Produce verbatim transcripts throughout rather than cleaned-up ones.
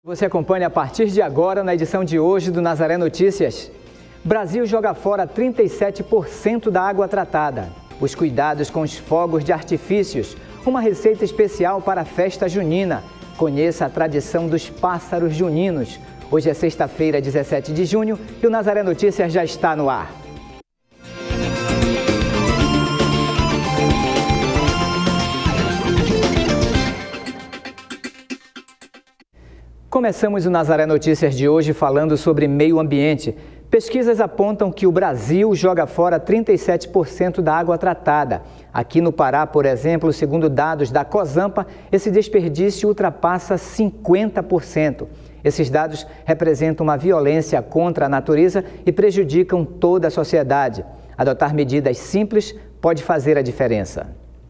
Você acompanha a partir de agora na edição de hoje do Nazaré Notícias. Brasil joga fora trinta e sete por cento da água tratada. Os cuidados com os fogos de artifícios. Uma receita especial para a festa junina. Conheça a tradição dos pássaros juninos. Hoje é sexta-feira, dezessete de junho, e o Nazaré Notícias já está no ar. Começamos o Nazaré Notícias de hoje falando sobre meio ambiente. Pesquisas apontam que o Brasil joga fora trinta e sete por cento da água tratada. Aqui no Pará, por exemplo, segundo dados da COSAMPA, esse desperdício ultrapassa cinquenta por cento. Esses dados representam uma violência contra a natureza e prejudicam toda a sociedade. Adotar medidas simples pode fazer a diferença.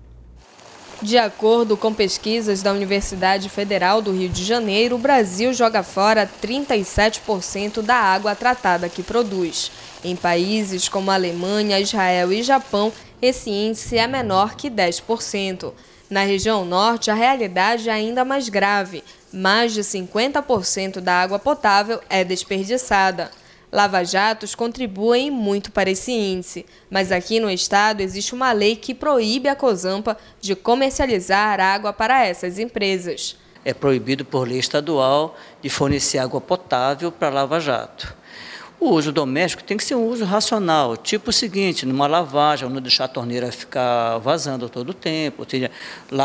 De acordo com pesquisas da Universidade Federal do Rio de Janeiro, o Brasil joga fora trinta e sete por cento da água tratada que produz. Em países como Alemanha, Israel e Japão, esse índice é menor que dez por cento. Na região norte, a realidade é ainda mais grave. Mais de cinquenta por cento da água potável é desperdiçada. Lava-jatos contribuem muito para esse índice, mas aqui no estado existe uma lei que proíbe a COSAMPA de comercializar água para essas empresas. É proibido por lei estadual de fornecer água potável para lava-jato. O uso doméstico tem que ser um uso racional, tipo o seguinte, numa lavagem, não deixar a torneira ficar vazando todo o tempo, ou seja,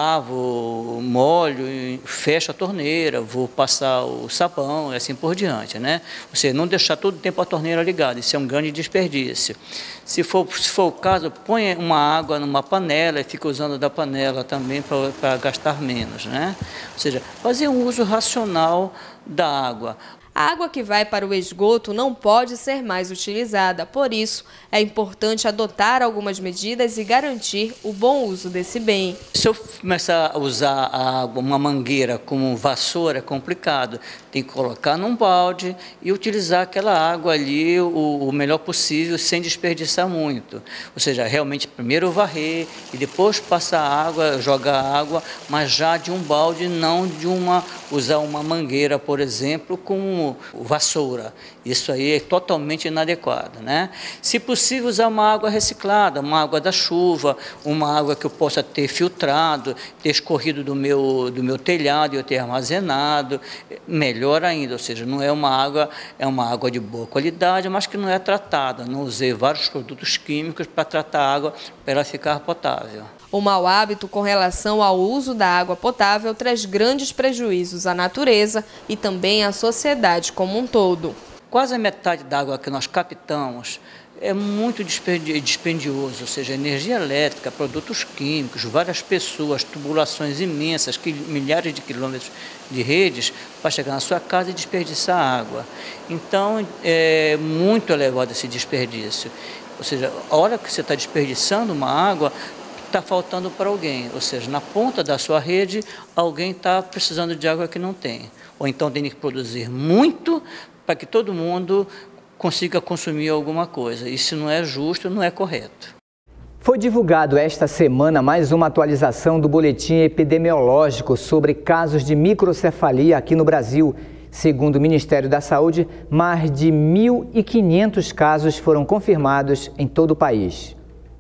lavo, molho, fecho a torneira, vou passar o sabão e assim por diante, né? Ou seja, não deixar todo o tempo a torneira ligada, isso é um grande desperdício. Se for, se for o caso, põe uma água numa panela e fica usando da panela também para gastar menos, né? Ou seja, fazer um uso racional da água. A água que vai para o esgoto não pode ser mais utilizada, por isso é importante adotar algumas medidas e garantir o bom uso desse bem. Se eu começar a usar a água, uma mangueira como vassoura, é complicado. Tem que colocar num balde e utilizar aquela água ali o, o melhor possível, sem desperdiçar muito. Ou seja, realmente primeiro varrer e depois passar a água, jogar a água, mas já de um balde, não de uma, usar uma mangueira, por exemplo, com vassoura. Isso aí é totalmente inadequado, né? Se possível, usar uma água reciclada, uma água da chuva, uma água que eu possa ter filtrado, ter escorrido do meu, do meu telhado e eu ter armazenado, melhor ainda, ou seja, não é uma água, é uma água de boa qualidade, mas que não é tratada. Não usei vários produtos químicos para tratar a água para ela ficar potável. O mau hábito com relação ao uso da água potável traz grandes prejuízos à natureza e também à sociedade como um todo. Quase a metade da água que nós captamos é muito dispendioso, ou seja, energia elétrica, produtos químicos, várias pessoas, tubulações imensas, milhares de quilômetros de redes para chegar na sua casa e desperdiçar água. Então, é muito elevado esse desperdício. Ou seja, a hora que você está desperdiçando uma água, está faltando para alguém, ou seja, na ponta da sua rede, alguém está precisando de água que não tem. Ou então tem que produzir muito para que todo mundo consiga consumir alguma coisa. Isso não é justo, não é correto. Foi divulgado esta semana mais uma atualização do boletim epidemiológico sobre casos de microcefalia aqui no Brasil. Segundo o Ministério da Saúde, mais de mil e quinhentos casos foram confirmados em todo o país.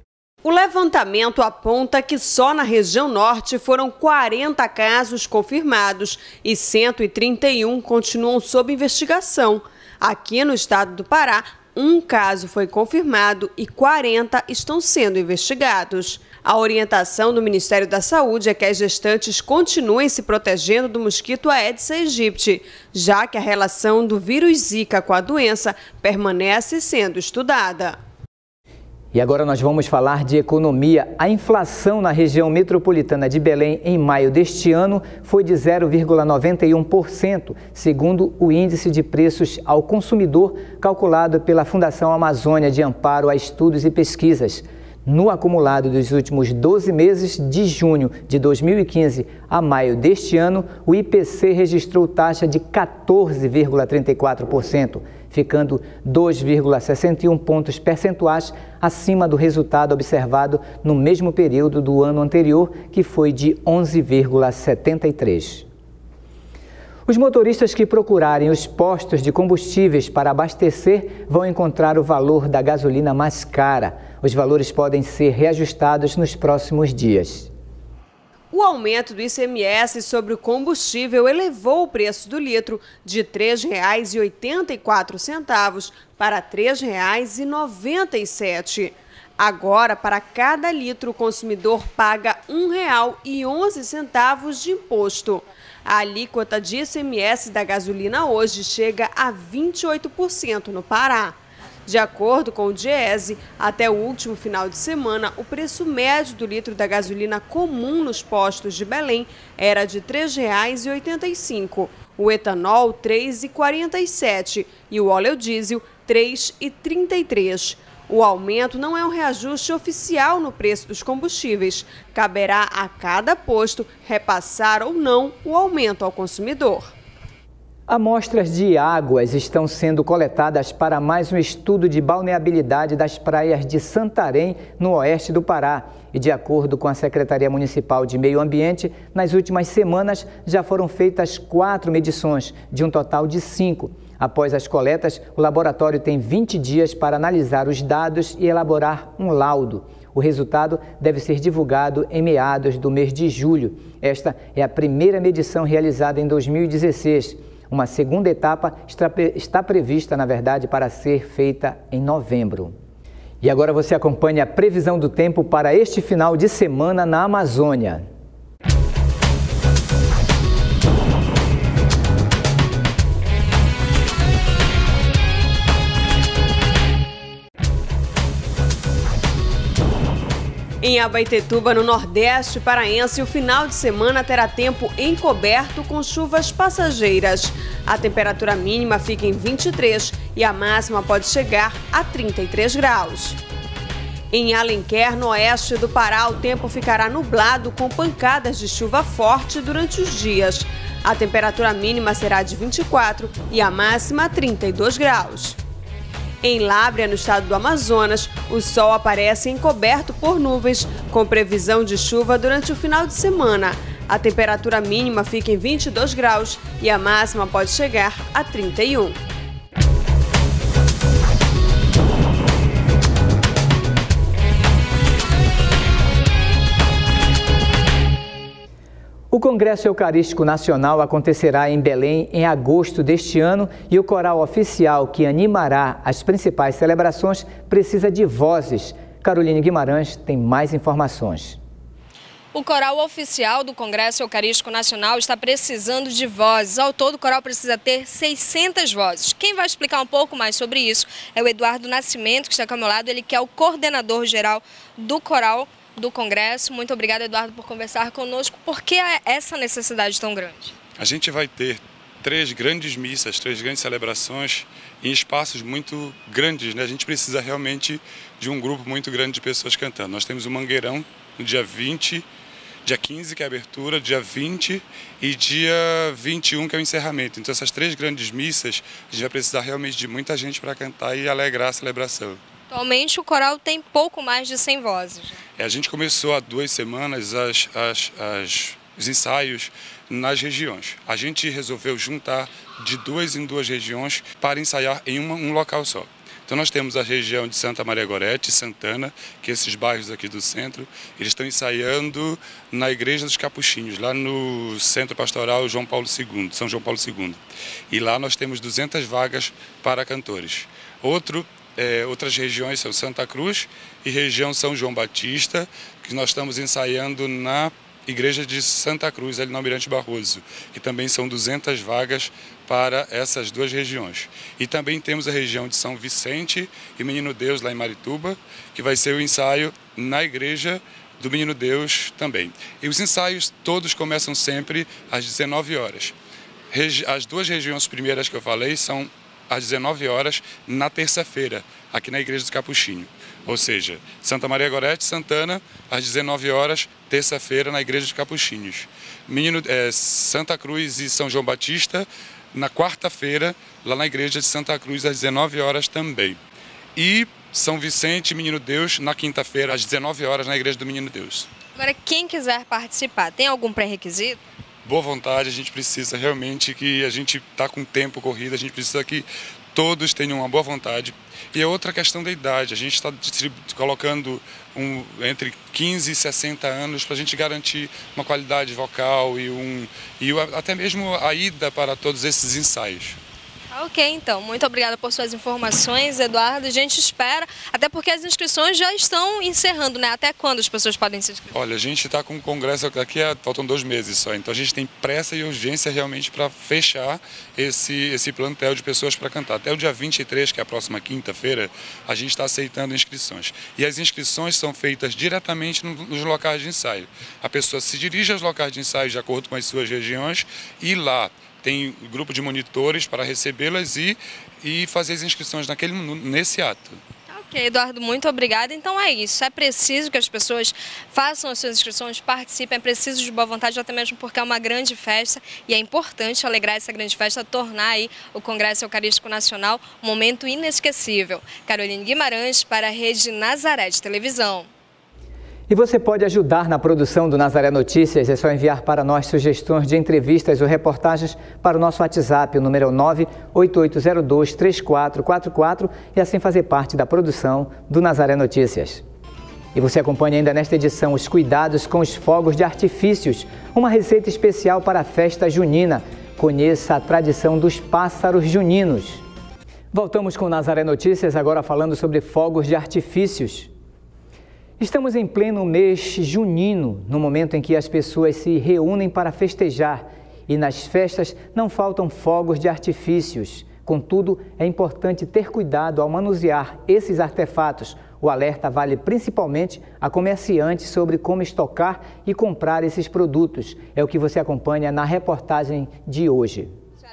O levantamento aponta que só na região norte foram quarenta casos confirmados e cento e trinta e um continuam sob investigação. Aqui no estado do Pará, um caso foi confirmado e quarenta estão sendo investigados. A orientação do Ministério da Saúde é que as gestantes continuem se protegendo do mosquito Aedes aegypti, já que a relação do vírus Zika com a doença permanece sendo estudada. E agora nós vamos falar de economia. A inflação na região metropolitana de Belém em maio deste ano foi de zero vírgula noventa e um por cento, segundo o índice de preços ao consumidor calculado pela Fundação Amazônia de Amparo a Estudos e Pesquisas. No acumulado dos últimos doze meses, de junho de dois mil e quinze a maio deste ano, o I P C registrou taxa de quatorze vírgula trinta e quatro por cento, ficando dois vírgula sessenta e um pontos percentuais acima do resultado observado no mesmo período do ano anterior, que foi de onze vírgula setenta e três por cento. Os motoristas que procurarem os postos de combustíveis para abastecer vão encontrar o valor da gasolina mais cara. Os valores podem ser reajustados nos próximos dias. O aumento do I C M S sobre o combustível elevou o preço do litro de três reais e oitenta e quatro centavos para três reais e noventa e sete centavos. Agora, para cada litro, o consumidor paga um real e onze centavos de imposto. A alíquota de I C M S da gasolina hoje chega a vinte e oito por cento no Pará. De acordo com o Diese, até o último final de semana, o preço médio do litro da gasolina comum nos postos de Belém era de três reais e oitenta e cinco centavos, o etanol três reais e quarenta e sete centavos e o óleo diesel três reais e trinta e três centavos. O aumento não é um reajuste oficial no preço dos combustíveis. Caberá a cada posto repassar ou não o aumento ao consumidor. Amostras de águas estão sendo coletadas para mais um estudo de balneabilidade das praias de Santarém, no oeste do Pará. E de acordo com a Secretaria Municipal de Meio Ambiente, nas últimas semanas já foram feitas quatro medições, de um total de cinco. Após as coletas, o laboratório tem vinte dias para analisar os dados e elaborar um laudo. O resultado deve ser divulgado em meados do mês de julho. Esta é a primeira medição realizada em dois mil e dezesseis. Uma segunda etapa está prevista, na verdade, para ser feita em novembro. E agora você acompanha a previsão do tempo para este final de semana na Amazônia. Em Abaetetuba, no Nordeste paraense, o final de semana terá tempo encoberto com chuvas passageiras. A temperatura mínima fica em vinte e três e a máxima pode chegar a trinta e três graus. Em Alenquer, no oeste do Pará, o tempo ficará nublado com pancadas de chuva forte durante os dias. A temperatura mínima será de vinte e quatro e a máxima trinta e dois graus. Em Lábrea, no estado do Amazonas, o sol aparece encoberto por nuvens, com previsão de chuva durante o final de semana. A temperatura mínima fica em vinte e dois graus e a máxima pode chegar a trinta e um. O Congresso Eucarístico Nacional acontecerá em Belém em agosto deste ano e o coral oficial que animará as principais celebrações precisa de vozes. Caroline Guimarães tem mais informações. O coral oficial do Congresso Eucarístico Nacional está precisando de vozes. Ao todo, o coral precisa ter seiscentas vozes. Quem vai explicar um pouco mais sobre isso é o Eduardo Nascimento, que está aqui ao meu lado, ele que é o coordenador geral do coral do Congresso. Muito obrigada, Eduardo, por conversar conosco. Por que essa necessidade tão grande? A gente vai ter três grandes missas, três grandes celebrações em espaços muito grandes, né? A gente precisa realmente de um grupo muito grande de pessoas cantando. Nós temos o Mangueirão no dia vinte, dia quinze, que é a abertura, dia vinte e dia vinte e um, que é o encerramento. Então essas três grandes missas, a gente vai precisar realmente de muita gente para cantar e alegrar a celebração. Atualmente o coral tem pouco mais de cem vozes. É, a gente começou há duas semanas as, as, as, os ensaios nas regiões. A gente resolveu juntar de duas em duas regiões para ensaiar em uma, um local só. Então nós temos a região de Santa Maria Gorete, Santana, que esses bairros aqui do centro, eles estão ensaiando na Igreja dos Capuchinhos, lá no Centro Pastoral João Paulo segundo, São João Paulo segundo. E lá nós temos duzentas vagas para cantores. Outro É, outras regiões são Santa Cruz e região São João Batista, que nós estamos ensaiando na Igreja de Santa Cruz, ali no Almirante Barroso, que também são duzentas vagas para essas duas regiões. E também temos a região de São Vicente e Menino Deus, lá em Marituba, que vai ser o ensaio na Igreja do Menino Deus também. E os ensaios todos começam sempre às dezenove horas. As duas regiões primeiras que eu falei são às dezenove horas, na terça-feira, aqui na Igreja do Capuchinho. Ou seja, Santa Maria Gorete, Santana, às dezenove horas, terça-feira, na Igreja dos Capuchinhos. Menino, é, Santa Cruz e São João Batista, na quarta-feira, lá na Igreja de Santa Cruz, às dezenove horas também. E São Vicente e Menino Deus, na quinta-feira, às dezenove horas, na Igreja do Menino Deus. Agora, quem quiser participar, tem algum pré-requisito? boa vontade, a gente precisa realmente que a gente está com tempo corrido, a gente precisa que todos tenham uma boa vontade. E é outra questão da idade, a gente está colocando um, entre quinze e sessenta anos para a gente garantir uma qualidade vocal e, um, e até mesmo a ida para todos esses ensaios. Ok, então. Muito obrigada por suas informações, Eduardo. A gente espera, até porque as inscrições já estão encerrando, né? Até quando as pessoas podem se inscrever? Olha, a gente está com o congresso daqui a faltam dois meses só, então a gente tem pressa e urgência realmente para fechar esse, esse plantel de pessoas para cantar. Até o dia vinte e três, que é a próxima quinta-feira, a gente está aceitando inscrições. E as inscrições são feitas diretamente nos locais de ensaio. A pessoa se dirige aos locais de ensaio de acordo com as suas regiões e lá tem um grupo de monitores para recebê-las e, e fazer as inscrições naquele, nesse ato. Ok, Eduardo, muito obrigada. Então é isso, é preciso que as pessoas façam as suas inscrições, participem, é preciso de boa vontade, até mesmo porque é uma grande festa e é importante alegrar essa grande festa, tornar aí o Congresso Eucarístico Nacional um momento inesquecível. Caroline Guimarães para a Rede Nazaré de Televisão. E você pode ajudar na produção do Nazaré Notícias, é só enviar para nós sugestões de entrevistas ou reportagens para o nosso WhatsApp, o número é nove oito oito zero dois três quatro quatro quatro e assim fazer parte da produção do Nazaré Notícias. E você acompanha ainda nesta edição os cuidados com os fogos de artifícios, uma receita especial para a festa junina. Conheça a tradição dos pássaros juninos. Voltamos com o Nazaré Notícias, agora falando sobre fogos de artifícios. Estamos em pleno mês junino, no momento em que as pessoas se reúnem para festejar. E nas festas não faltam fogos de artifícios. Contudo, é importante ter cuidado ao manusear esses artefatos. O alerta vale principalmente a comerciantes sobre como estocar e comprar esses produtos. É o que você acompanha na reportagem de hoje.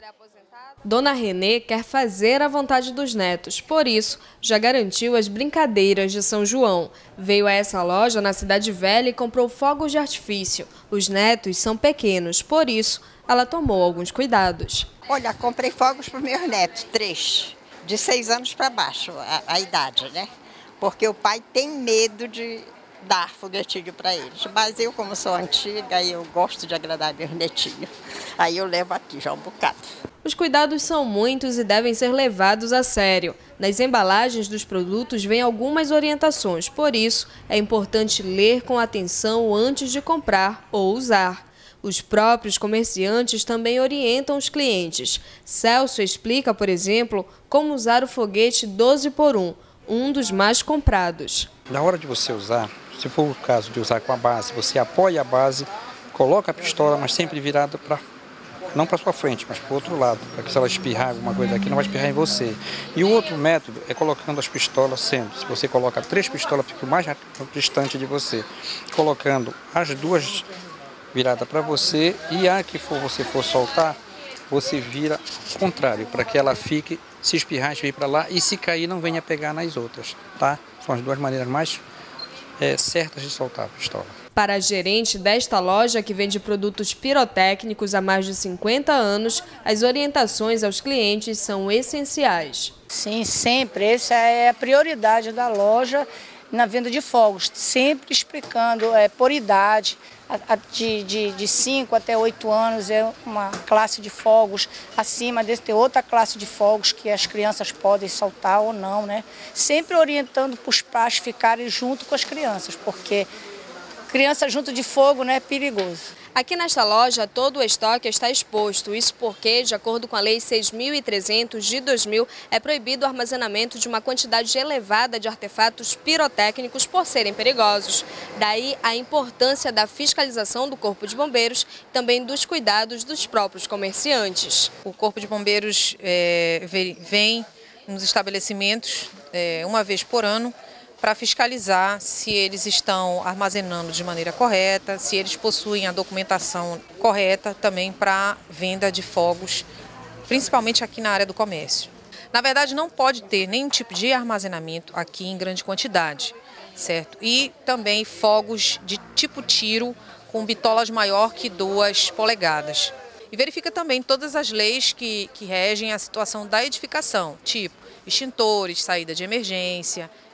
Dona Renê quer fazer a vontade dos netos, por isso já garantiu as brincadeiras de São João. Veio a essa loja na Cidade Velha e comprou fogos de artifício. Os netos são pequenos, por isso ela tomou alguns cuidados. Olha, comprei fogos para os meus netos, três, de seis anos para baixo, a, a idade, né? Porque o pai tem medo de dar foguetinho para eles. Mas eu, como sou antiga, eu gosto de agradar meus netinhos. Aí eu levo aqui já um bocado. Os cuidados são muitos e devem ser levados a sério. Nas embalagens dos produtos vêm algumas orientações, por isso é importante ler com atenção antes de comprar ou usar. Os próprios comerciantes também orientam os clientes. Celso explica, por exemplo, como usar o foguete doze por um, um dos mais comprados. Na hora de você usar, se for o caso de usar com a base, você apoia a base, coloca a pistola, mas sempre virada para não para sua frente, mas para o outro lado, para que se ela espirrar alguma coisa aqui, não vai espirrar em você. E o outro método é colocando as pistolas sempre. Se você coloca três pistolas, fica o mais distante de você. Colocando as duas viradas para você e a que for, você for soltar, você vira ao contrário, para que ela fique, se espirrar, espirre para lá e se cair, não venha pegar nas outras, tá? São as duas maneiras mais é, certas de soltar a pistola. Para a gerente desta loja, que vende produtos pirotécnicos há mais de cinquenta anos, as orientações aos clientes são essenciais. Sim, sempre. Essa é a prioridade da loja na venda de fogos. Sempre explicando é, por idade, a, a, de, de, de cinco até oito anos é uma classe de fogos. Acima desse tem outra classe de fogos que as crianças podem soltar ou não, né? Sempre orientando para os pais ficarem junto com as crianças, porque criança junto de fogo, né, é perigoso. Aqui nesta loja, todo o estoque está exposto. Isso porque, de acordo com a Lei seis mil e trezentos de dois mil, é proibido o armazenamento de uma quantidade elevada de artefatos pirotécnicos por serem perigosos. Daí a importância da fiscalização do Corpo de Bombeiros e também dos cuidados dos próprios comerciantes. O Corpo de Bombeiros é, vem nos estabelecimentos é, uma vez por ano, para fiscalizar se eles estão armazenando de maneira correta, se eles possuem a documentação correta também para venda de fogos, principalmente aqui na área do comércio. Na verdade, não pode ter nenhum tipo de armazenamento aqui em grande quantidade, certo? E também fogos de tipo tiro com bitolas maior que duas polegadas. E verifica também todas as leis que, que regem a situação da edificação, tipo extintores, saída de emergência,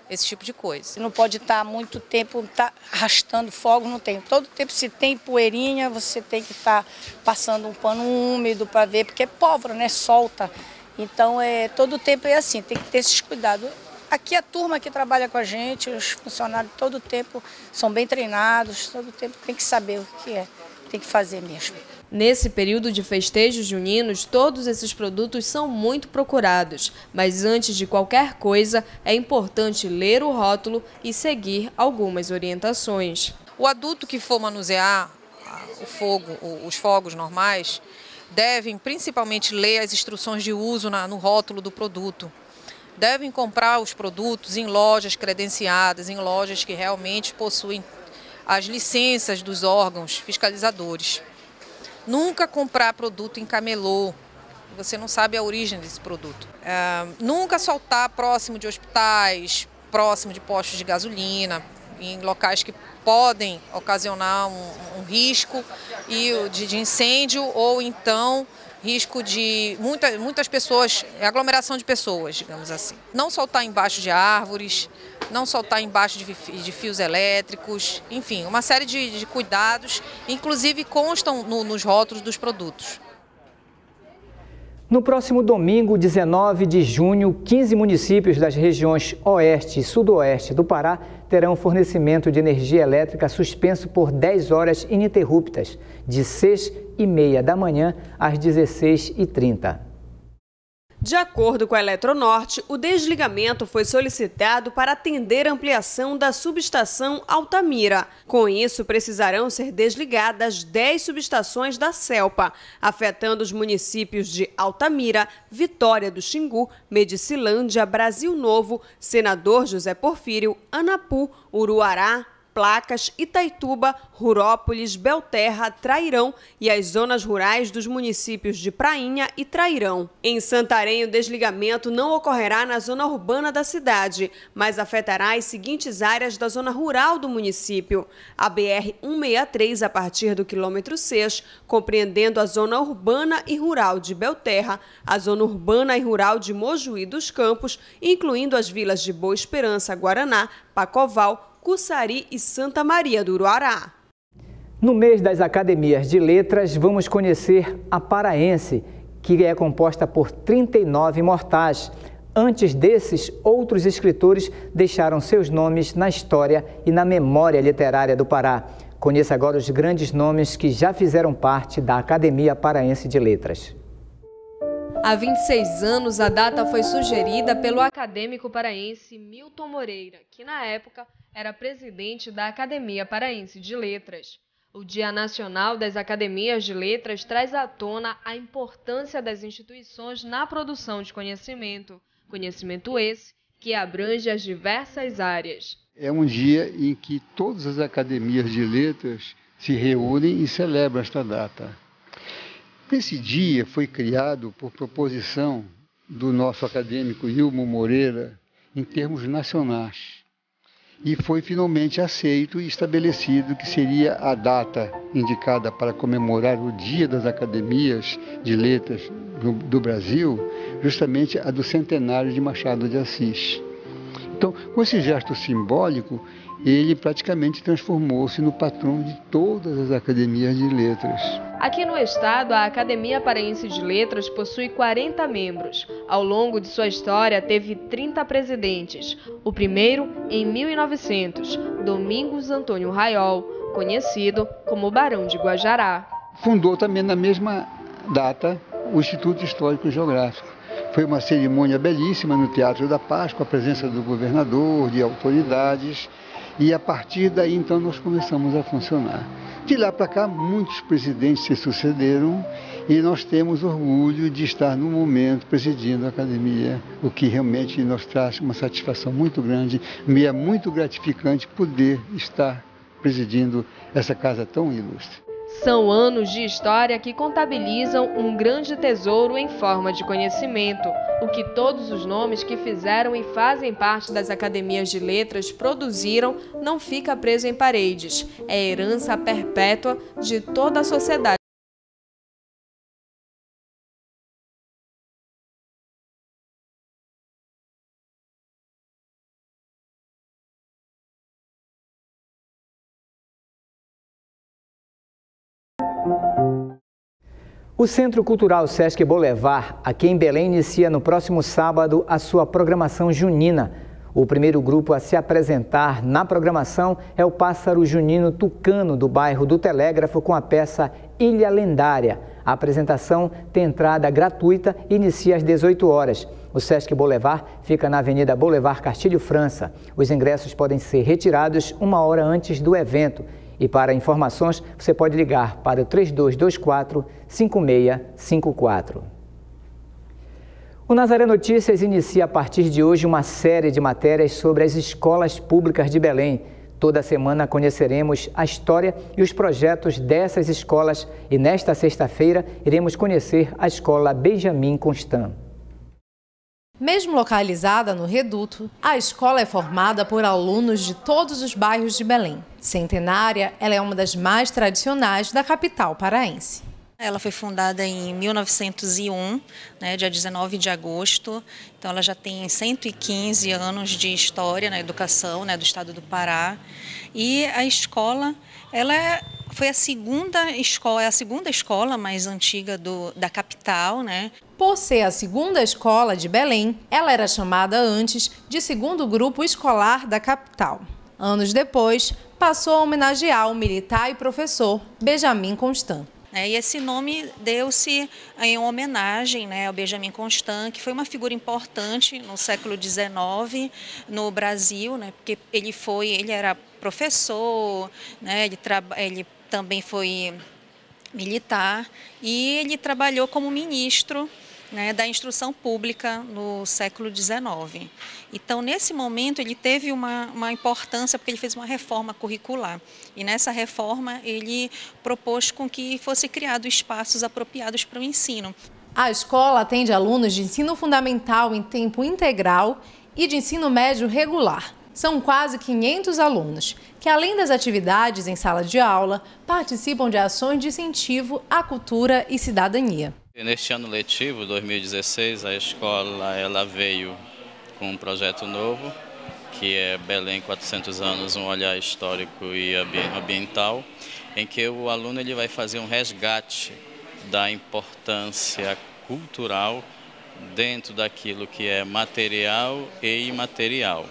esse tipo de coisa. Não pode estar muito tempo tá arrastando fogo, não tem. Todo tempo, se tem poeirinha, você tem que estar passando um pano úmido para ver, porque é pólvora, né? Solta. Então, é, todo tempo é assim, tem que ter esses cuidados. Aqui a turma que trabalha com a gente, os funcionários, todo tempo são bem treinados, todo tempo tem que saber o que é, tem que fazer mesmo. Nesse período de festejos juninos, todos esses produtos são muito procurados, mas antes de qualquer coisa, é importante ler o rótulo e seguir algumas orientações. O adulto que for manusear o fogo, os fogos normais, devem principalmente ler as instruções de uso no rótulo do produto. Devem comprar os produtos em lojas credenciadas, em lojas que realmente possuem as licenças dos órgãos fiscalizadores. Nunca comprar produto em camelô, você não sabe a origem desse produto. É, nunca soltar próximo de hospitais, próximo de postos de gasolina, em locais que podem ocasionar um, um risco de, de incêndio ou então risco de muita, muitas pessoas, aglomeração de pessoas, digamos assim. Não soltar embaixo de árvores, não soltar embaixo de, de fios elétricos, enfim, uma série de, de cuidados, inclusive constam no, nos rótulos dos produtos. No próximo domingo, dezenove de junho, quinze municípios das regiões Oeste e Sudoeste do Pará terão fornecimento de energia elétrica suspenso por dez horas ininterruptas, de seis e meia da manhã às dezesseis e trinta. De acordo com a Eletronorte, o desligamento foi solicitado para atender a ampliação da subestação Altamira. Com isso, precisarão ser desligadas dez subestações da CELPA, afetando os municípios de Altamira, Vitória do Xingu, Medicilândia, Brasil Novo, Senador José Porfírio, Anapu, Uruará, Placas, Itaituba, Rurópolis, Belterra, Trairão e as zonas rurais dos municípios de Prainha e Trairão. Em Santarém, o desligamento não ocorrerá na zona urbana da cidade, mas afetará as seguintes áreas da zona rural do município: a B R cento e sessenta e três a partir do quilômetro seis, compreendendo a zona urbana e rural de Belterra, a zona urbana e rural de Mojuí dos Campos, incluindo as vilas de Boa Esperança, Guaraná, Pacoval, Cuçari e Santa Maria do Uruará. No mês das Academias de Letras, vamos conhecer a paraense, que é composta por trinta e nove imortais. Antes desses, outros escritores deixaram seus nomes na história e na memória literária do Pará. Conheça agora os grandes nomes que já fizeram parte da Academia Paraense de Letras. Há vinte e seis anos, a data foi sugerida pelo acadêmico paraense Milton Moreira, que na época era presidente da Academia Paraense de Letras. O Dia Nacional das Academias de Letras traz à tona a importância das instituições na produção de conhecimento, conhecimento esse que abrange as diversas áreas. É um dia em que todas as academias de letras se reúnem e celebram esta data. Esse dia foi criado por proposição do nosso acadêmico Ilmo Moreira em termos nacionais e foi finalmente aceito e estabelecido que seria a data indicada para comemorar o Dia das Academias de Letras do Brasil, justamente a do centenário de Machado de Assis. Então, com esse gesto simbólico, ele praticamente transformou-se no patrão de todas as academias de letras. Aqui no estado, a Academia Paraense de Letras possui quarenta membros. Ao longo de sua história, teve trinta presidentes. O primeiro, em mil e novecentos, Domingos Antônio Raiol, conhecido como Barão de Guajará. Fundou também na mesma data o Instituto Histórico e Geográfico. Foi uma cerimônia belíssima no Teatro da Paz, com a presença do governador, de autoridades, e a partir daí então nós começamos a funcionar. De lá para cá, muitos presidentes se sucederam e nós temos orgulho de estar no momento presidindo a academia, o que realmente nos traz uma satisfação muito grande, me é muito gratificante poder estar presidindo essa casa tão ilustre. São anos de história que contabilizam um grande tesouro em forma de conhecimento, o que todos os nomes que fizeram e fazem parte das academias de letras produziram não fica preso em paredes, é herança perpétua de toda a sociedade. O Centro Cultural Sesc Boulevard, aqui em Belém, inicia no próximo sábado a sua programação junina. O primeiro grupo a se apresentar na programação é o Pássaro Junino Tucano, do bairro do Telégrafo, com a peça Ilha Lendária. A apresentação tem entrada gratuita e inicia às dezoito horas. O Sesc Boulevard fica na Avenida Boulevard Castilho França. Os ingressos podem ser retirados uma hora antes do evento. E para informações, você pode ligar para o três dois dois quatro, cinco seis cinco quatro. O Nazaré Notícias inicia a partir de hoje uma série de matérias sobre as escolas públicas de Belém. Toda semana conheceremos a história e os projetos dessas escolas e nesta sexta-feira iremos conhecer a escola Benjamin Constant. Mesmo localizada no Reduto, a escola é formada por alunos de todos os bairros de Belém. Centenária, ela é uma das mais tradicionais da capital paraense. Ela foi fundada em mil novecentos e um, né, dia dezenove de agosto, então ela já tem cento e quinze anos de história na educação, né, do estado do Pará. E a escola, ela é, foi a segunda escola, é a segunda escola mais antiga do, da capital, né? Por ser a segunda escola de Belém, ela era chamada antes de segundo grupo escolar da capital. Anos depois, passou a homenagear o militar e professor Benjamin Constant. E esse nome deu-se em homenagem, né, ao Benjamin Constant, que foi uma figura importante no século dezenove no Brasil, né, porque ele foi, ele era professor, né, ele, ele também foi militar e ele trabalhou como ministro, né, da instrução pública no século dezenove. Então, nesse momento, ele teve uma, uma importância porque ele fez uma reforma curricular. E nessa reforma, ele propôs com que fosse criado espaços apropriados para o ensino. A escola atende alunos de ensino fundamental em tempo integral e de ensino médio regular. São quase quinhentos alunos, que além das atividades em sala de aula, participam de ações de incentivo à cultura e cidadania. Neste ano letivo, dois mil e dezesseis, a escola ela veio com um projeto novo, que é Belém quatrocentos anos, um olhar histórico e ambiental, em que o aluno ele vai fazer um resgate da importância cultural dentro daquilo que é material e imaterial.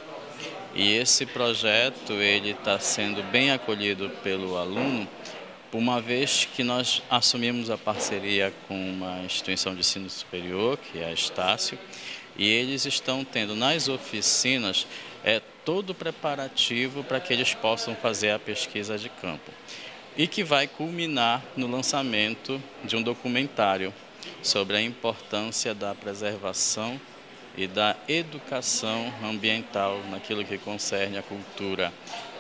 E esse projeto ele está sendo bem acolhido pelo aluno, uma vez que nós assumimos a parceria com uma instituição de ensino superior, que é a Estácio, e eles estão tendo nas oficinas é, todo o preparativo para que eles possam fazer a pesquisa de campo. E que vai culminar no lançamento de um documentário sobre a importância da preservação e da educação ambiental naquilo que concerne a cultura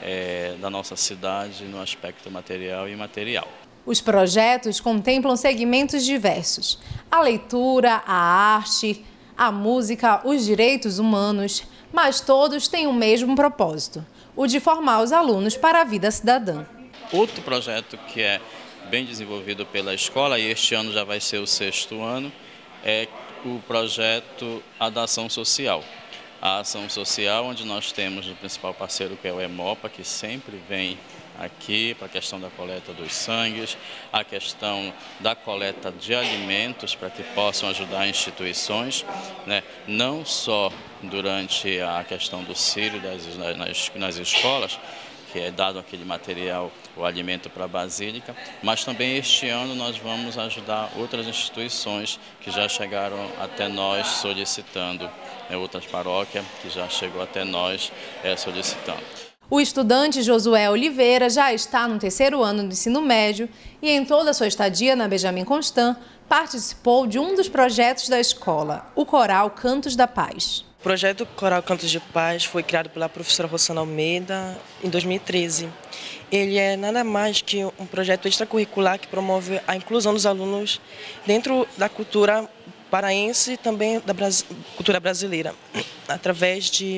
é, da nossa cidade no aspecto material e imaterial. Os projetos contemplam segmentos diversos: a leitura, a arte, a música, os direitos humanos, mas todos têm o mesmo propósito, o de formar os alunos para a vida cidadã. Outro projeto que é bem desenvolvido pela escola, e este ano já vai ser o sexto ano, é o projeto A da Ação Social. A Ação Social, onde nós temos o principal parceiro, que é o Emopa, que sempre vem aqui para a questão da coleta dos sangues, a questão da coleta de alimentos para que possam ajudar instituições, né? Não só durante a questão do Sírio das, nas, nas escolas, que é dado aquele material, o alimento para a Basílica, mas também este ano nós vamos ajudar outras instituições que já chegaram até nós solicitando, é, outras paróquias que já chegou até nós é, solicitando. O estudante Josué Oliveira já está no terceiro ano do ensino médio e em toda a sua estadia na Benjamin Constant participou de um dos projetos da escola, o Coral Cantos da Paz. O projeto Coral Cantos de Paz foi criado pela professora Rosana Almeida em dois mil e treze. Ele é nada mais que um projeto extracurricular que promove a inclusão dos alunos dentro da cultura paraense e também da cultura brasileira, através de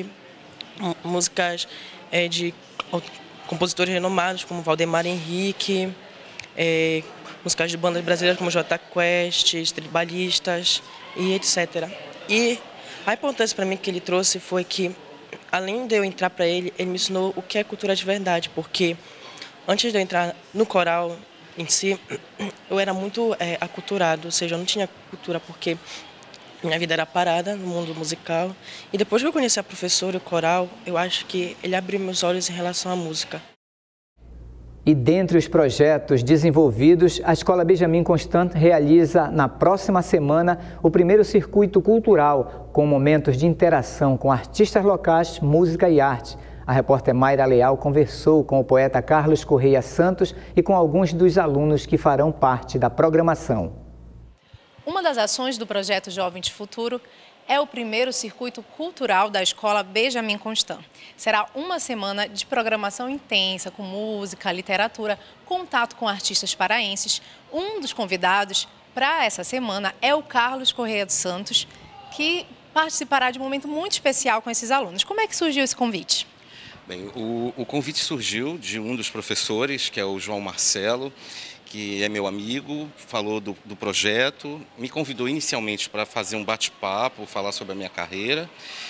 músicas é, de compositores renomados como Valdemar Henrique, é, músicas de bandas brasileiras como Jota Quest, tribalistas e etcétera. E a importância para mim que ele trouxe foi que, além de eu entrar para ele, ele me ensinou o que é cultura de verdade, porque antes de eu entrar no coral, em si, eu era muito é, aculturado, ou seja, eu não tinha cultura porque minha vida era parada no mundo musical. E depois que eu conheci a professora e o coral, eu acho que ele abriu meus olhos em relação à música. E dentre os projetos desenvolvidos, a Escola Benjamin Constant realiza na próxima semana o primeiro circuito cultural, com momentos de interação com artistas locais, música e arte. A repórter Mayra Leal conversou com o poeta Carlos Correia Santos e com alguns dos alunos que farão parte da programação. Uma das ações do projeto Jovem de Futuro é o primeiro circuito cultural da Escola Benjamin Constant. Será uma semana de programação intensa, com música, literatura, contato com artistas paraenses. Um dos convidados para essa semana é o Carlos Correia Santos, que participará de um momento muito especial com esses alunos. Como é que surgiu esse convite? Bem, o, o convite surgiu de um dos professores, que é o João Marcelo, que é meu amigo, falou do, do projeto, me convidou inicialmente para fazer um bate-papo, falar sobre a minha carreira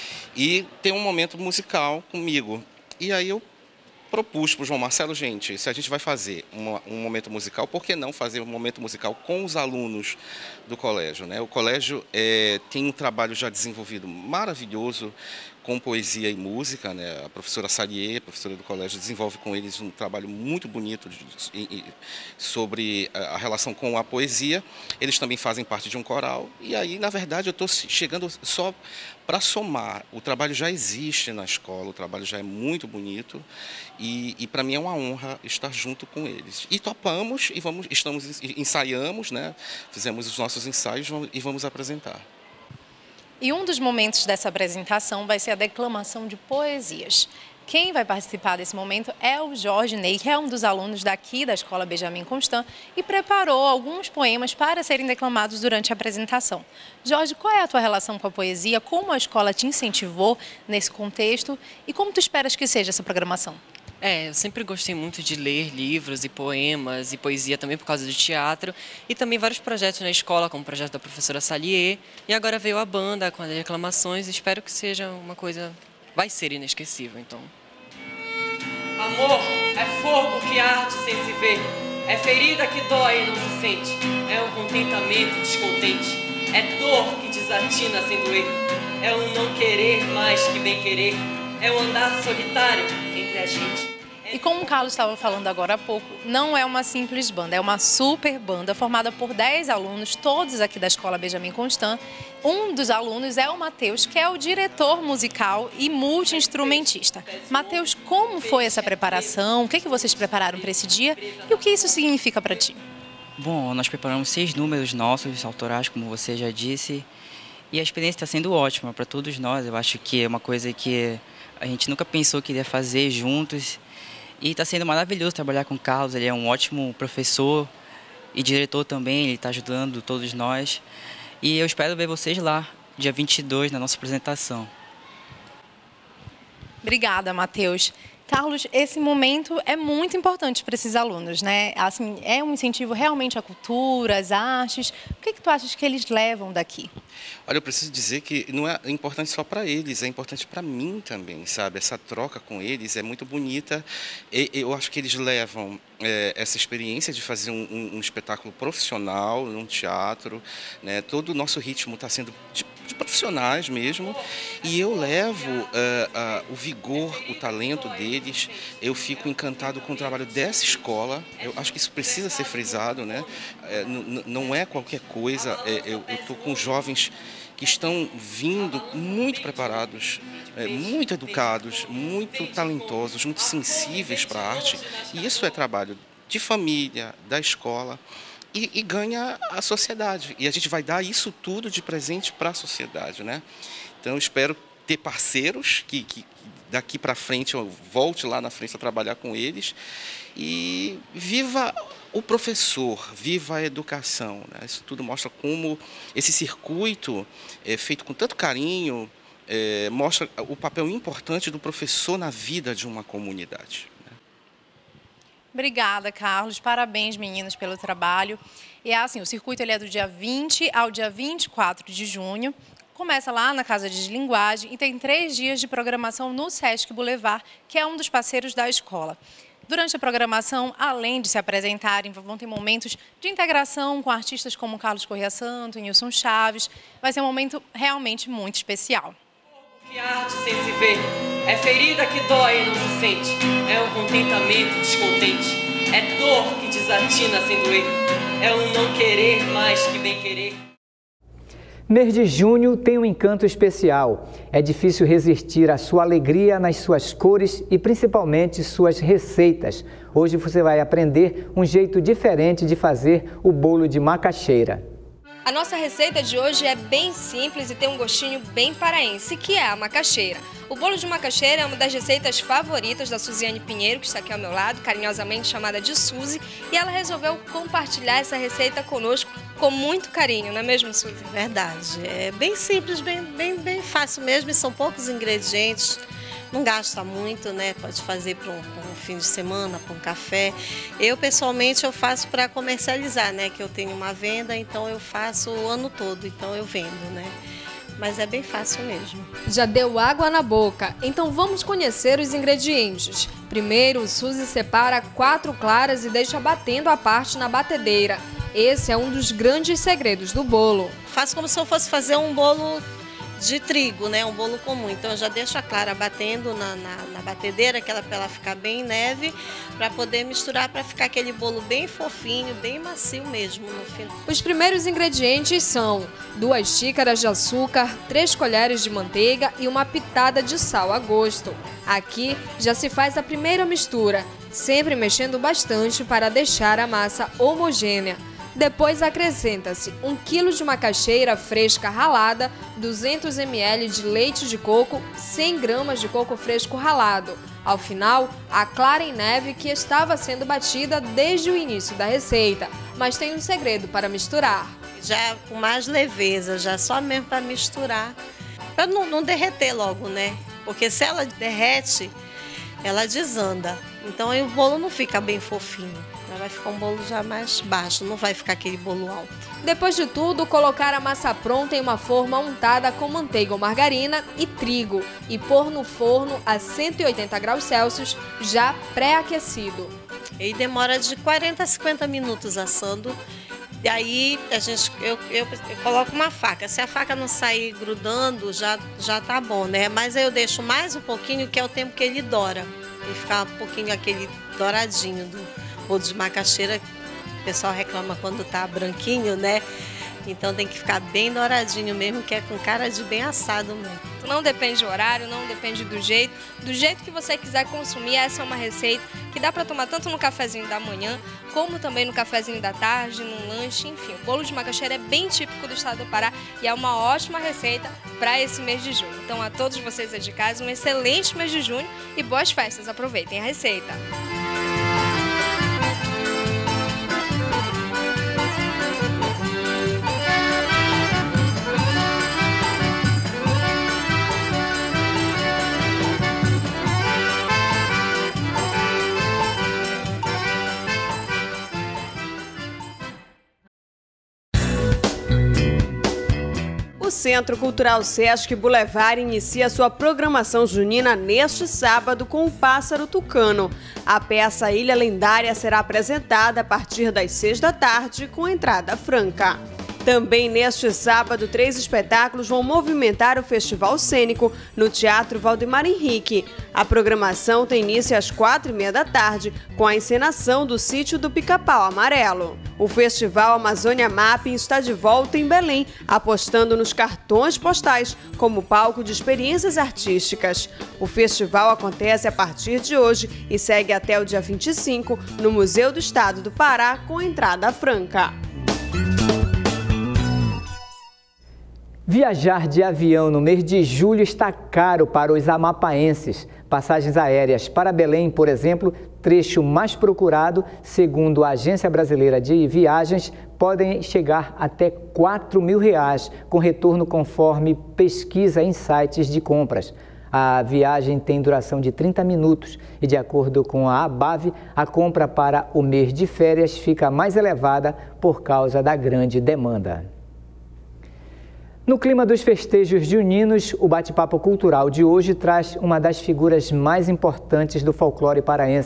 e ter um momento musical comigo. E aí eu propus para o João Marcelo, gente, se a gente vai fazer uma, um momento musical, por que não fazer um momento musical com os alunos do colégio, né? O colégio é, tem um trabalho já desenvolvido maravilhoso com poesia e música, né? A professora Salier, professora do colégio, desenvolve com eles um trabalho muito bonito de, de, sobre a relação com a poesia. Eles também fazem parte de um coral. E aí, na verdade, eu estou chegando só para somar. O trabalho já existe na escola, o trabalho já é muito bonito e, e para mim é uma honra estar junto com eles. E topamos e vamos, estamos ensaiamos, né? Fizemos os nossos ensaios e vamos apresentar. E um dos momentos dessa apresentação vai ser a declamação de poesias. Quem vai participar desse momento é o Jorge Ney, que é um dos alunos daqui da Escola Benjamin Constant e preparou alguns poemas para serem declamados durante a apresentação. Jorge, qual é a tua relação com a poesia? Como a escola te incentivou nesse contexto e como tu esperas que seja essa programação? É, eu sempre gostei muito de ler livros e poemas e poesia também por causa do teatro e também vários projetos na escola, como o projeto da professora Salier, e agora veio a banda com as reclamações e espero que seja uma coisa, vai ser inesquecível, então. Amor é fogo que arde sem se ver, é ferida que dói e não se sente, é um contentamento descontente, é dor que desatina sem doer, é um não querer mais que bem querer, é um andar solitário entre a gente. E como o Carlos estava falando agora há pouco, não é uma simples banda, é uma super banda formada por dez alunos, todos aqui da Escola Benjamin Constant. Um dos alunos é o Matheus, que é o diretor musical e multi-instrumentista. Matheus, como foi essa preparação? O que, é que vocês prepararam para esse dia e o que isso significa para ti? Bom, nós preparamos seis números nossos, autorais, como você já disse, e a experiência está sendo ótima para todos nós. Eu acho que é uma coisa que a gente nunca pensou que iria fazer juntos. E está sendo maravilhoso trabalhar com o Carlos, ele é um ótimo professor e diretor também, ele está ajudando todos nós. E eu espero ver vocês lá, dia vinte e dois, na nossa apresentação. Obrigada, Matheus. Carlos, esse momento é muito importante para esses alunos, né? Assim, é um incentivo realmente à cultura, às artes. O que, que tu achas que eles levam daqui? Olha, eu preciso dizer que não é importante só para eles, é importante para mim também, sabe? Essa troca com eles é muito bonita. E eu acho que eles levam é, essa experiência de fazer um, um, um espetáculo profissional, num teatro, né? Todo o nosso ritmo está sendo de, de profissionais mesmo. E eu levo uh, uh, o vigor, o talento deles. Eu fico encantado com o trabalho dessa escola. Eu acho que isso precisa ser frisado, né? É, não é qualquer coisa. É, eu estou com jovens que estão vindo muito preparados, é, muito educados, muito talentosos, muito sensíveis para a arte. E isso é trabalho de família, da escola, e, e ganha a sociedade. E a gente vai dar isso tudo de presente para a sociedade, né? Então, eu espero ter parceiros que, que daqui para frente eu volte lá na frente a trabalhar com eles. E viva o professor, viva a educação, né? Isso tudo mostra como esse circuito é feito com tanto carinho, é, mostra o papel importante do professor na vida de uma comunidade. Né? Obrigada, Carlos. Parabéns, meninos, pelo trabalho. E é assim, o circuito ele é do dia vinte ao dia vinte e quatro de junho. Começa lá na Casa de Linguagem e tem três dias de programação no Sesc Boulevard, que é um dos parceiros da escola. Durante a programação, além de se apresentarem, vão ter momentos de integração com artistas como Carlos Correia Santo, Nilson Chaves. Vai ser um momento realmente muito especial. Que arte sem se ver, é ferida que dói e não se sente, é um contentamento descontente, é dor que desatina sem doer, é um não querer mais que bem querer. Mês de junho tem um encanto especial. É difícil resistir à sua alegria nas suas cores e principalmente suas receitas. Hoje você vai aprender um jeito diferente de fazer o bolo de macaxeira. A nossa receita de hoje é bem simples e tem um gostinho bem paraense, que é a macaxeira. O bolo de macaxeira é uma das receitas favoritas da Suziane Pinheiro, que está aqui ao meu lado, carinhosamente chamada de Suzy, e ela resolveu compartilhar essa receita conosco com muito carinho, não é mesmo, Suzy? Verdade, é bem simples, bem, bem, bem fácil mesmo, e são poucos ingredientes. Não gasta muito, né? Pode fazer para um, um fim de semana, para um café. Eu, pessoalmente, eu faço para comercializar, né? Que eu tenho uma venda, então eu faço o ano todo, então eu vendo, né? Mas é bem fácil mesmo. Já deu água na boca, então vamos conhecer os ingredientes. Primeiro, Suzy separa quatro claras e deixa batendo à parte na batedeira. Esse é um dos grandes segredos do bolo. Faço como se eu fosse fazer um bolo de trigo, né? Um bolo comum. Então eu já deixo a clara batendo na, na, na batedeira, que ela, para ela ficar bem neve, para poder misturar, para ficar aquele bolo bem fofinho, bem macio mesmo no final. Os primeiros ingredientes são duas xícaras de açúcar, três colheres de manteiga e uma pitada de sal a gosto. Aqui já se faz a primeira mistura, sempre mexendo bastante para deixar a massa homogênea. Depois acrescenta-se um quilo de macaxeira fresca ralada, duzentos mililitros de leite de coco, cem gramas de coco fresco ralado. Ao final, a clara em neve que estava sendo batida desde o início da receita, mas tem um segredo para misturar. Já com mais leveza, já só mesmo para misturar, para não, não derreter logo, né? Porque se ela derrete, ela desanda. Então aí o bolo não fica bem fofinho. Vai ficar um bolo já mais baixo, não vai ficar aquele bolo alto. Depois de tudo, colocar a massa pronta em uma forma untada com manteiga ou margarina e trigo e pôr no forno a cento e oitenta graus Celsius, já pré-aquecido. E demora de quarenta a cinquenta minutos assando. E aí a gente, eu, eu, eu coloco uma faca. Se a faca não sair grudando, já, já tá bom, né? Mas aí eu deixo mais um pouquinho, que é o tempo que ele dora. E ficar um pouquinho aquele douradinho do bolo de macaxeira. O pessoal reclama quando tá branquinho, né? Então tem que ficar bem douradinho mesmo, que é com cara de bem assado mesmo. Não depende do horário, não depende do jeito. Do jeito que você quiser consumir, essa é uma receita que dá para tomar tanto no cafezinho da manhã, como também no cafezinho da tarde, no lanche, enfim. O bolo de macaxeira é bem típico do estado do Pará e é uma ótima receita para esse mês de junho. Então a todos vocês aí de casa, um excelente mês de junho e boas festas. Aproveitem a receita. O Centro Cultural Sesc Boulevard inicia sua programação junina neste sábado com o Pássaro Tucano. A peça Ilha Lendária será apresentada a partir das seis da tarde com entrada franca. Também neste sábado, três espetáculos vão movimentar o Festival Cênico no Teatro Valdemar Henrique. A programação tem início às quatro e meia da tarde, com a encenação do Sítio do Pica-Pau Amarelo. O Festival Amazônia Mapping está de volta em Belém, apostando nos cartões postais como palco de experiências artísticas. O festival acontece a partir de hoje e segue até o dia vinte e cinco no Museu do Estado do Pará, com entrada franca. Viajar de avião no mês de julho está caro para os amapaenses. Passagens aéreas para Belém, por exemplo, trecho mais procurado, segundo a Agência Brasileira de Viagens, podem chegar até quatro mil reais, com retorno conforme pesquisa em sites de compras. A viagem tem duração de trinta minutos e, de acordo com a ABAV, a compra para o mês de férias fica mais elevada por causa da grande demanda. No clima dos festejos juninos, o bate-papo cultural de hoje traz uma das figuras mais importantes do folclore paraense.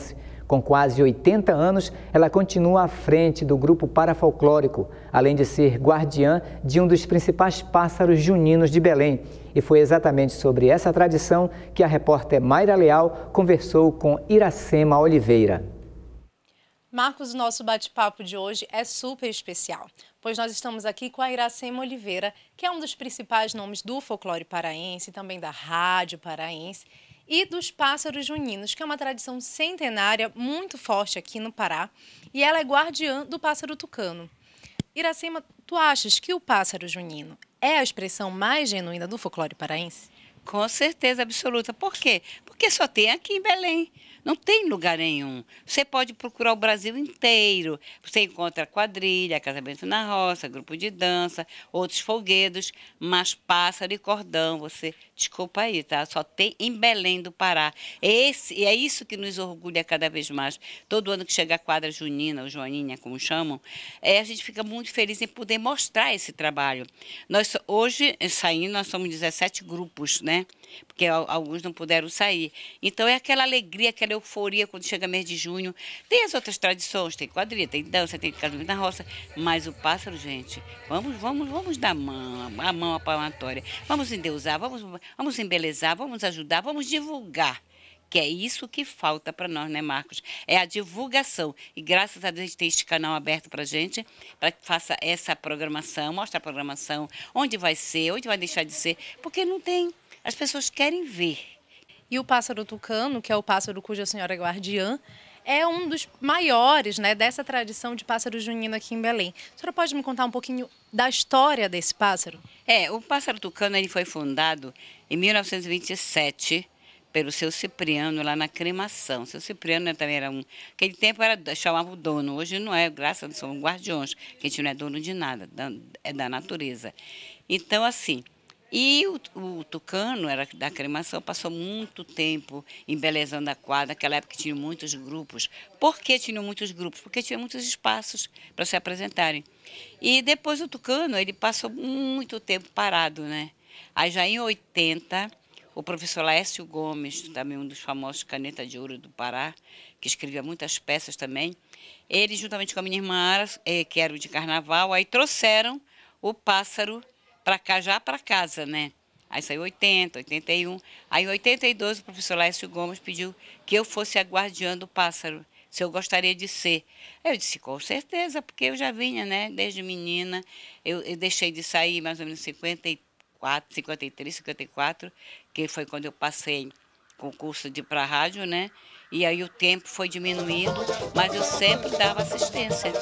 Com quase oitenta anos, ela continua à frente do grupo parafolclórico, além de ser guardiã de um dos principais pássaros juninos de Belém. E foi exatamente sobre essa tradição que a repórter Mayra Leal conversou com Iracema Oliveira. Marcos, o nosso bate-papo de hoje é super especial, pois nós estamos aqui com a Iracema Oliveira, que é um dos principais nomes do folclore paraense, também da rádio paraense, e dos pássaros juninos, que é uma tradição centenária muito forte aqui no Pará, e ela é guardiã do pássaro tucano. Iracema, tu achas que o pássaro junino é a expressão mais genuína do folclore paraense? Com certeza absoluta. Por quê? Porque só tem aqui em Belém. Não tem lugar nenhum. Você pode procurar o Brasil inteiro. Você encontra quadrilha, casamento na roça, grupo de dança, outros folguedos, mas pássaro e cordão, você, desculpa aí, tá? Só tem em Belém do Pará. Esse, e é isso que nos orgulha cada vez mais. Todo ano que chega a quadra junina, ou joaninha, como chamam, é, a gente fica muito feliz em poder mostrar esse trabalho. Nós, hoje, saindo, nós somos dezessete grupos, né? Porque alguns não puderam sair. Então, é aquela alegria, aquela euforia quando chega mês de junho. Tem as outras tradições, tem quadrilha, tem dança, tem casamento na roça, mas o pássaro, gente, vamos, vamos, vamos dar a mão, a mão à palmatória, vamos endeusar, vamos, vamos embelezar, vamos ajudar, vamos divulgar. Que é isso que falta para nós, né, Marcos? É a divulgação. E graças a Deus a gente tem este canal aberto para a gente, para que faça essa programação, mostre a programação, onde vai ser, onde vai deixar de ser, porque não tem. As pessoas querem ver. E o pássaro tucano, que é o pássaro cuja senhora é guardiã, é um dos maiores, né, dessa tradição de pássaro junino aqui em Belém. A senhora pode me contar um pouquinho da história desse pássaro? É, o pássaro tucano ele foi fundado em mil novecentos e vinte e sete pelo seu Cipriano, lá na Cremação. Seu Cipriano também era um... Aquele tempo era, chamava o dono, hoje não é, graças a Deus, são guardiões, que a gente não é dono de nada, da, é da natureza. Então, assim... E o, o tucano, era da Cremação, passou muito tempo embelezando a quadra. Naquela época tinha muitos grupos. Por que tinham muitos grupos? Porque tinha muitos espaços para se apresentarem. E depois o tucano, ele passou muito tempo parado, né? Aí já em oitenta, o professor Laércio Gomes, também um dos famosos Caneta de Ouro do Pará, que escrevia muitas peças também, ele, juntamente com a minha irmã, que era o de carnaval, aí trouxeram o pássaro para cá, já para casa, né? Aí saiu oitenta, oitenta e um. Aí em oitenta e dois o professor Laércio Gomes pediu que eu fosse a guardiã do pássaro, se eu gostaria de ser. Eu disse, com certeza, porque eu já vinha, né? Desde menina, eu, eu deixei de sair mais ou menos em cinquenta e quatro, cinquenta e três, cinquenta e quatro, que foi quando eu passei concurso de para rádio, né? E aí o tempo foi diminuindo, mas eu sempre dava assistência.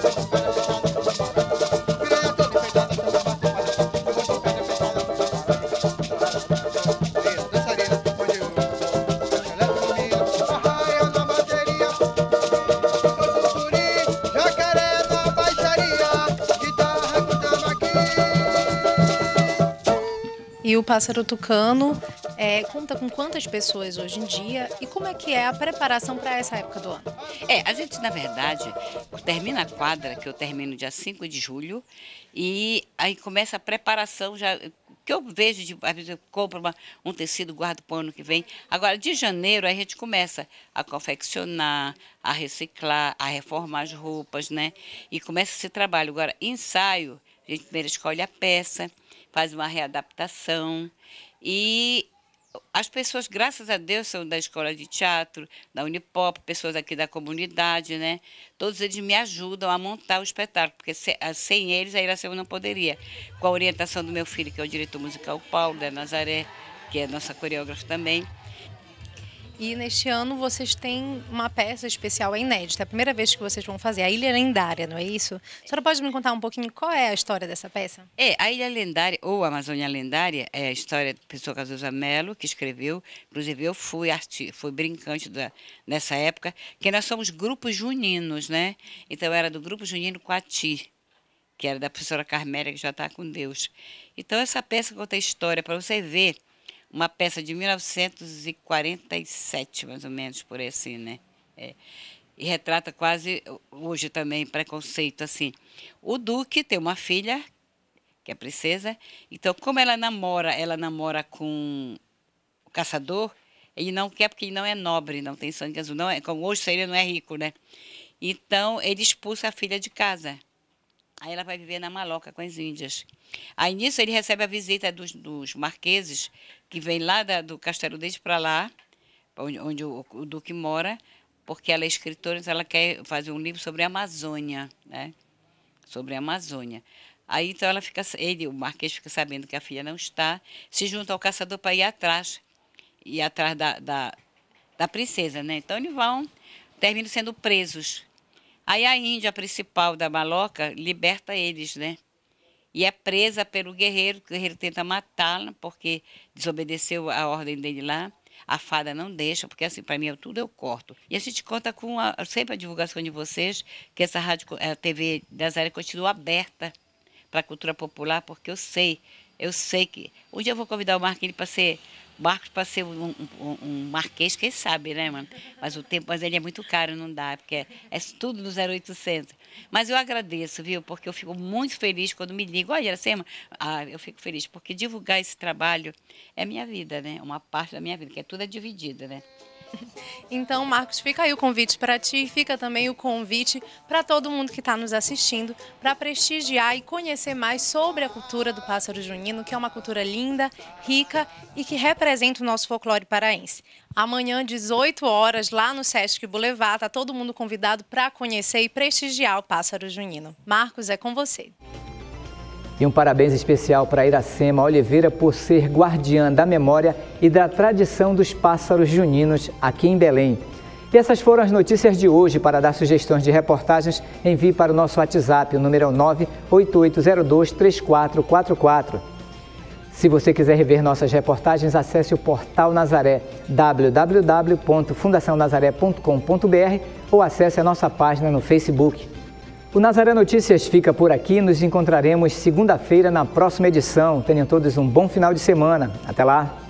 E o pássaro tucano é, conta com quantas pessoas hoje em dia e como é que é a preparação para essa época do ano? É, a gente, na verdade, termina a quadra, que eu termino dia cinco de julho, e aí começa a preparação já, que eu vejo, de, às vezes eu compro uma, um tecido, guardo para o ano que vem. Agora, de janeiro, aí a gente começa a confeccionar, a reciclar, a reformar as roupas, né? E começa esse trabalho. Agora, ensaio, a gente primeiro escolhe a peça, faz uma readaptação e as pessoas, graças a Deus, são da escola de teatro, da Unipop, pessoas aqui da comunidade, né? Todos eles me ajudam a montar o espetáculo, porque sem eles a Iracema não poderia. Com a orientação do meu filho, que é o diretor musical Paulo da Nazaré, que é nossa coreógrafa também. E neste ano vocês têm uma peça especial, é inédita, é a primeira vez que vocês vão fazer, a Ilha Lendária, não é isso? A senhora pode me contar um pouquinho qual é a história dessa peça? É, a Ilha Lendária, ou a Amazônia Lendária, é a história do professor Cazuza Melo, que escreveu, inclusive eu fui, arti fui brincante da, nessa época, que nós somos grupos juninos, né? Então era do grupo junino Coati, que era da professora Carmélia, que já está com Deus. Então essa peça conta a história, para você ver, uma peça de mil novecentos e quarenta e sete, mais ou menos, por aí assim, né? É. E retrata quase, hoje também, preconceito, assim. O Duque tem uma filha, que é a princesa, então, como ela namora, ela namora com o caçador, Ele não quer porque ele não é nobre, não tem sangue azul. Não é, como hoje ele não é rico, né? Então, ele expulsa a filha de casa. Aí ela vai viver na maloca com as índias. Aí nisso ele recebe a visita dos, dos marqueses, que vem lá da, do castelo deles para lá, onde, onde o, o duque mora, porque ela é escritora, então ela quer fazer um livro sobre a Amazônia, né? Sobre a Amazônia. Aí então ela fica, ele, o marquês fica sabendo que a filha não está, se junta ao caçador para ir atrás, ir atrás da, da, da princesa, né? Então eles vão, terminam sendo presos. Aí a índia principal da maloca liberta eles, né? E é presa pelo guerreiro, o guerreiro tenta matá-la, porque desobedeceu a ordem dele lá. A fada não deixa, porque assim, para mim, eu, tudo eu corto. E a gente conta com a, sempre a divulgação de vocês, que essa rádio, a T V Nazaré continua aberta para a cultura popular, porque eu sei, eu sei que... Um dia eu vou convidar o Marquinhos para ser... Marcos para ser um, um, um marquês, quem sabe, né, mano? Mas o tempo, mas ele é muito caro, não dá, porque é, é tudo no zero oitocentos. Mas eu agradeço, viu? Porque eu fico muito feliz quando me ligam. Olha, Iracema, ah, eu fico feliz, porque divulgar esse trabalho é minha vida, né? Uma parte da minha vida, que é tudo é dividida, né? Então, Marcos, fica aí o convite para ti, fica também o convite para todo mundo que está nos assistindo para prestigiar e conhecer mais sobre a cultura do pássaro junino, que é uma cultura linda, rica e que representa o nosso folclore paraense. Amanhã, dezoito horas, lá no Sesc Boulevard, está todo mundo convidado para conhecer e prestigiar o pássaro junino. Marcos, é com você. E um parabéns especial para Iracema Oliveira por ser guardiã da memória e da tradição dos pássaros juninos aqui em Belém. E essas foram as notícias de hoje. Para dar sugestões de reportagens, envie para o nosso WhatsApp, o número é o nove oito oito zero dois três quatro quatro quatro. Se você quiser rever nossas reportagens, acesse o portal Nazaré, w w w ponto fundação nazaré ponto com ponto b r, ou acesse a nossa página no Facebook. O Nazaré Notícias fica por aqui. Nos encontraremos segunda-feira na próxima edição. Tenham todos um bom final de semana. Até lá!